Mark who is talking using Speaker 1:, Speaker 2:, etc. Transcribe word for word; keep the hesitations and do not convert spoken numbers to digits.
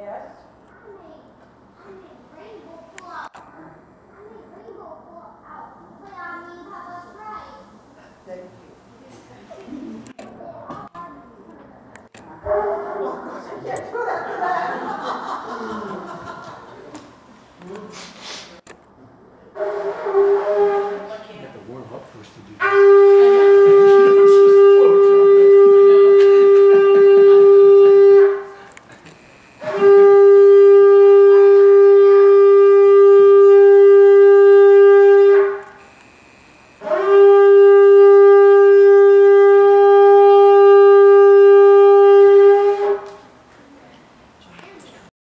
Speaker 1: Yes?
Speaker 2: I made, I made rainbow pull out. I made rainbow pull out. But I mean, Papa's right.
Speaker 1: Thank you. I can't do that to that.
Speaker 3: You have to warm up first to do that.